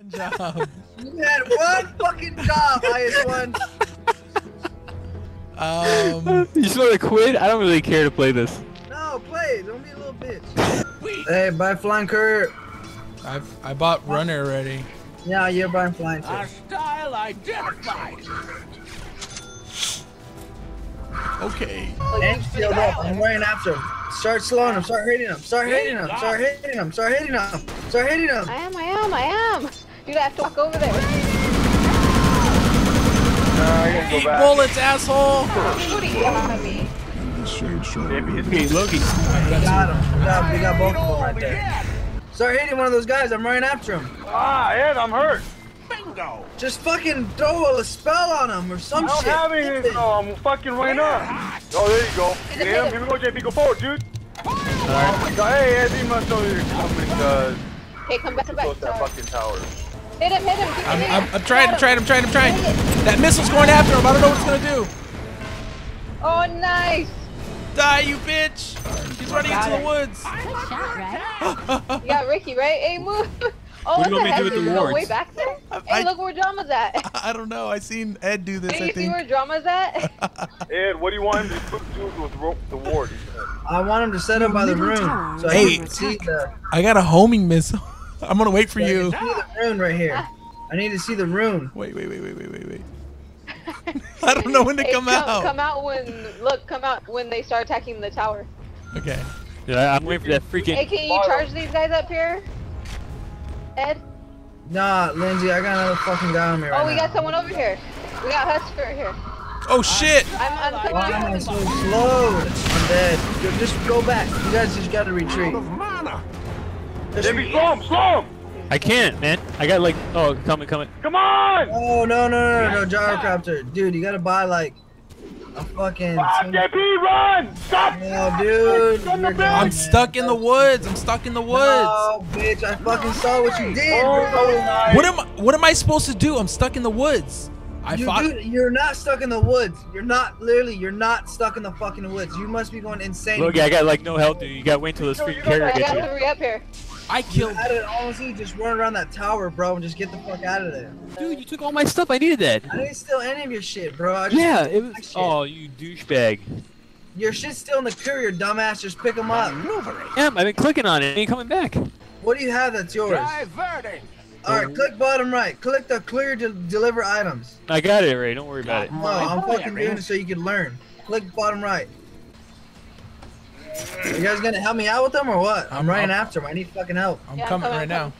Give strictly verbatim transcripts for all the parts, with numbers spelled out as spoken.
job. You had one fucking job, I S one. Um, you just want to quit? I don't really care to play this. No, play. Don't be a little bitch. Hey, buy flying courier. I I bought runner already. Yeah, you're buying flying too. Hostile identified. Okay. And sealed up. I'm running after him. Start slowing him. Start hitting him. Start hitting him. Start hitting him. Start hitting him. Start hitting him. I am, I am, I am. You have to walk over there. Uh, Eat bullets, asshole! What are you got me? Okay, Loki. We got him. We got, we got both of them right there. Start hitting one of those guys. I'm running after him. Ah, Ed, I'm hurt. Bingo. Just fucking throw a spell on him or some I don't shit. have anything. No, I'm fucking right up. Oh, there you go. Damn, here we go, J P. Go forward, dude. Oh my god. Hey, Ed, you must know you're coming, uh, Hey, come back, come back. close that fucking tower. Hit him, hit him. I'm, I'm, I'm trying, I'm trying, I'm trying, I'm trying. That missile's going after him. I don't know what it's gonna do. Oh, nice. Die, you bitch! He's running into the woods. Good shot, right? You got Ricky, right? Hey, move. Oh, What do you want me to do the with the heck? wards? Way back there? I- Hey, look where Drama's at. I don't know. I seen Ed do this. Hey, I you see think. where Drama's at? Ed, what do you want him to do with ro- the ward? I want him to set up by the room so Hey. I can see the. I got a homing missile. I'm gonna wait for I you. can see the rune right here. I need to see the rune. Wait, wait, wait, wait, wait, wait, wait. I don't know when to Hey, come come, out. Come out when, look, come out when they start attacking the tower. Okay. Yeah, I'm waiting for that freaking. Hey, can you charge these guys up here? Ed? Nah, Lindsay, I got another fucking guy on me right Oh, we now. got someone over here. We got Husker here. Oh shit! I'm, I'm coming Why am I over. so slowed? I'm dead. Yo, just go back. You guys just gotta retreat. Mana. Just J P, slow him, slow him! I can't, man. I got like. Oh, coming, coming. Come on! Oh, no, no, no, no, no, gyrocopter. Dude, you gotta buy like a fucking. Ah, J P, run! Stop! No, dude. Son You're of a done, I'm man. stuck in the woods. I'm stuck in the woods. No, bitch, I fucking saw what you did, bro. Oh, What am What am I supposed to do? I'm stuck in the woods. I You, fought. dude, you're not stuck in the woods. You're not, literally, you're not stuck in the fucking woods. You must be going insane. Loki, I got like no health, dude. You gotta wait till this No, freaking you carrier I gets got you. three up here. I You killed. had to honestly just run around that tower, bro, and just get the fuck out of there. Dude, you took all my stuff. I needed that. I didn't steal any of your shit, bro. I just Yeah, took it my was. shit. Oh, you douchebag. Your shit's still in the courier, dumbass. Just pick them up. Yeah, I've been clicking on it. It ain't coming back. What do you have that's yours? Diverting. Alright, click bottom right. Click the clear to deliver items. I got it, Ray. Don't worry about it. No, I'm fucking doing it so you can learn. Click bottom right. You guys gonna help me out with them or what? I'm, I'm- running I'm- after them. I need fucking help. I'm Yeah, I'm coming coming, right now.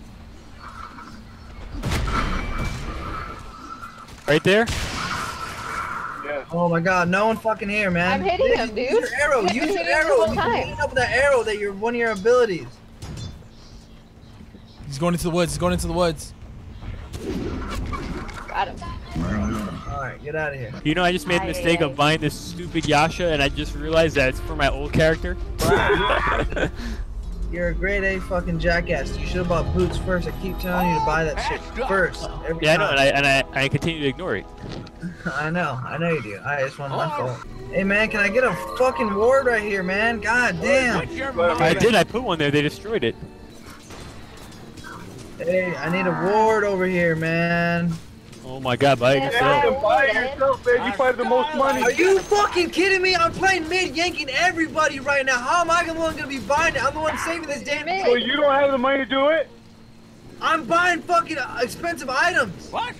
Right there. Yes. Oh my god, no one fucking here, man. I'm hitting him, dude. Use your arrow. I've Use been your hitting him the arrow. whole You time. can beat up with that arrow that you're one of your abilities. He's going into the woods. He's going into the woods. Got him. Alright, get out of here. You know, I just made the mistake of buying this stupid Yasha, and I just realized that it's for my old character. You're a grade A fucking jackass. You should have bought boots first. I keep telling you to buy that shit first. Every Yeah, I know, time. and I and I, I continue to ignore it. I know, I know you do. I just want my fault. Hey man, can I get a fucking ward right here, man? God damn. Put your I mind. did. I put one there. They destroyed it. Hey, I need a ward over here, man. Oh my God, buy it Yeah, yourself. Fucking buy it yourself, man. You probably have the most money. Are you fucking kidding me? I'm playing mid, yanking everybody right now. How am I the one gonna be buying it? I'm the one saving this damn Mid. So thing. you don't have the money to do it? I'm buying fucking expensive items. What?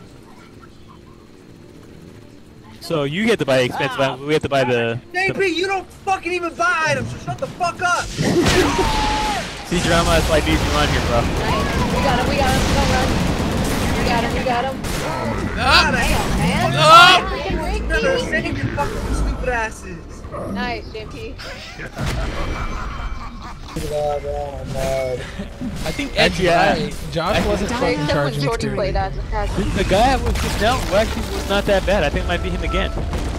So you get to buy expensive items. We have to buy the. J the P, you don't fucking even buy items, so shut the fuck up. see drama. That's why I need you on here, bro. Nice. We got him, we got him. Don't run. We got him, we got him. Ah! Damn, man. Ah! Freaking No, no, Ricky. save your fucking stupid asses. Nice, J P. I think Ed's Actually, I- right. Josh wasn't Hey, fucking someone charging shorty me. played as a The guy I was just down who actually was not that bad. I think it might be him again.